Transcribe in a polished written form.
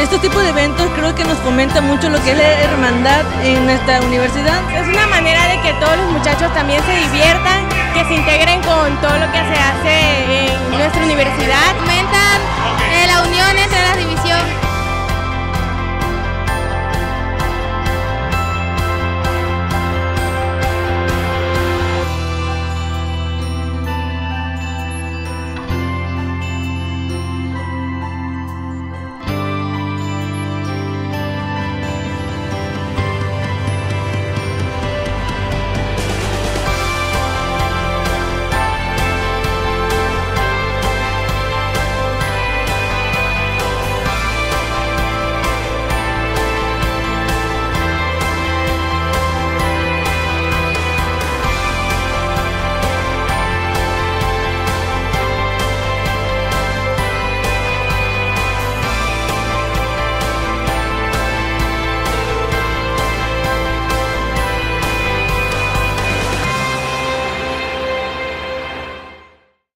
Estos tipos de eventos creo que nos fomenta mucho lo que es la hermandad en nuestra universidad. Es una manera de que todos los muchachos también se diviertan, que se integren con todo lo que se hace en nuestra universidad. Fomentan la unión entre la división.